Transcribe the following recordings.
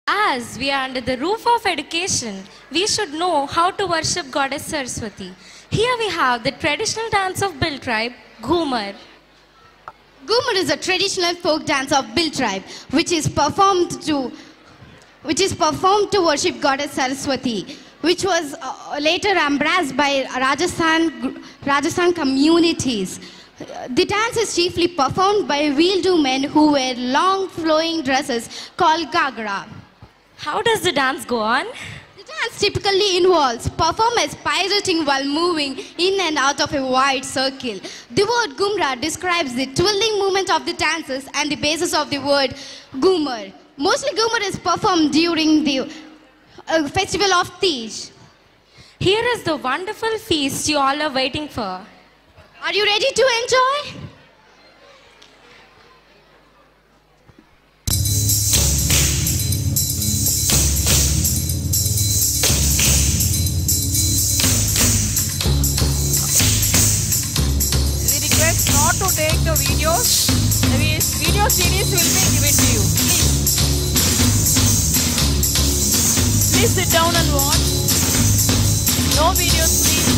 As we are under the roof of education, we should know how to worship Goddess Saraswati. Here we have the traditional dance of Bhil tribe, Ghumar. Ghumar is a traditional folk dance of Bhil tribe, which is performed to worship Goddess Saraswati, which was later embraced by Rajasthan communities. The dance is chiefly performed by wheeled women who wear long flowing dresses called gagra. How does the dance go on? The dance typically involves performers pirouetting while moving in and out of a wide circle. The word Ghumra describes the twirling movement of the dancers and the basis of the word Ghumar. Mostly Ghumar is performed during the festival of Tej. Here is the wonderful feast you all are waiting for. Are you ready to enjoy? We request not to take the videos. The video CDs will be given to you. Please sit down and watch. No videos, please.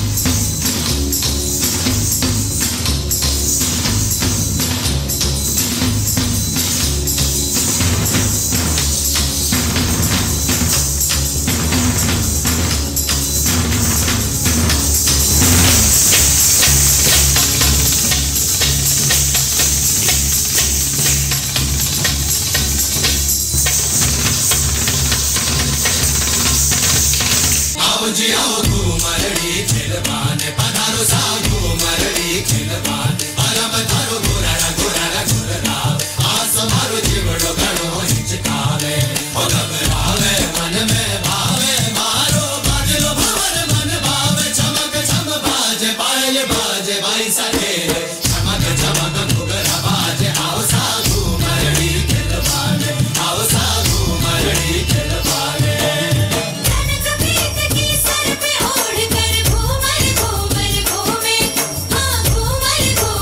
Ghoomar घूमे हाँ घूमर घूमे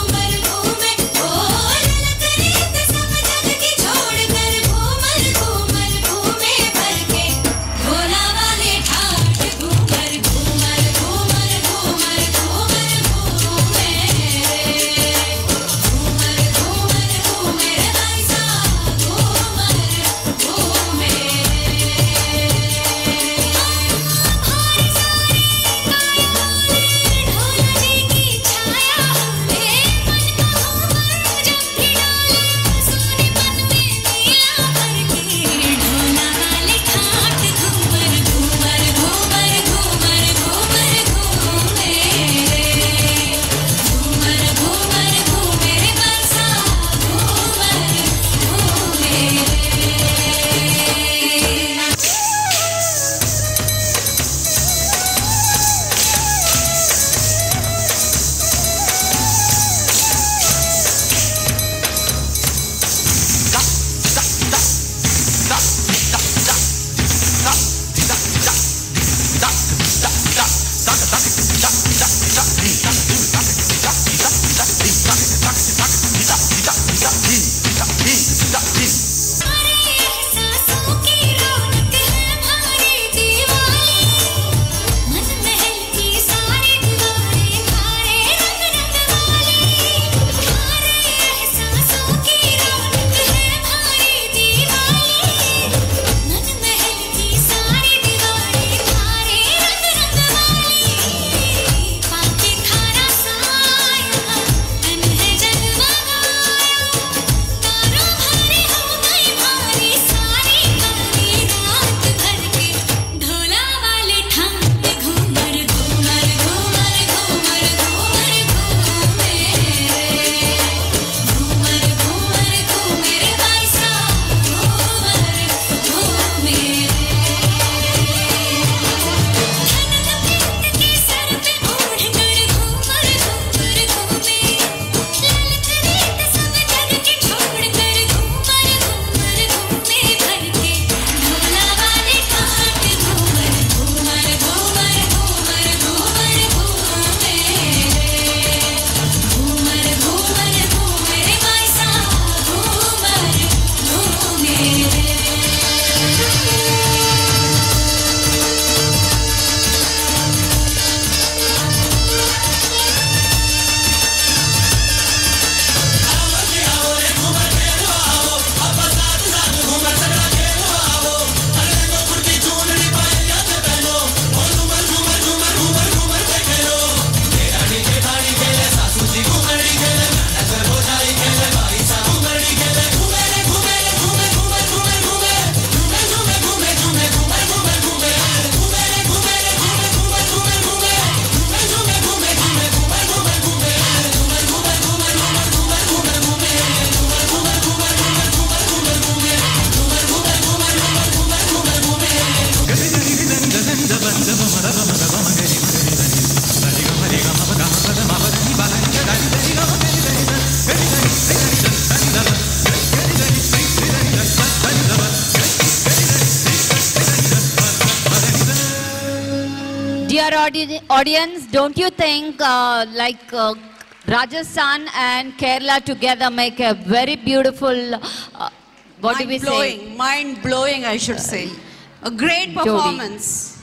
Dear audience, don't you think Rajasthan and Kerala together make a very beautiful, what do we say? Mind blowing, I should say. A great performance.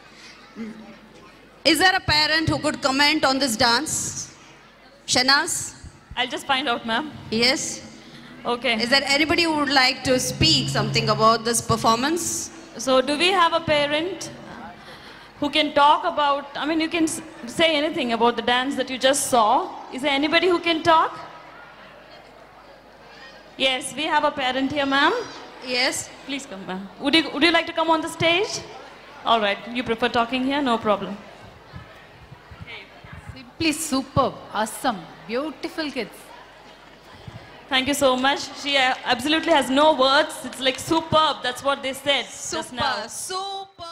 Is there a parent who could comment on this dance? Shanaz? I'll just find out, ma'am. Yes? Okay. Is there anybody who would like to speak something about this performance? So do we have a parent who can talk about, I mean, you can say anything about the dance that you just saw. Is there anybody who can talk? Yes, we have a parent here, ma'am. Yes. Please come, ma'am. Would you like to come on the stage? All right. You prefer talking here? No problem. Simply superb, awesome, beautiful kids. Thank you so much. She absolutely has no words. It's like superb. That's what they said just now. Super.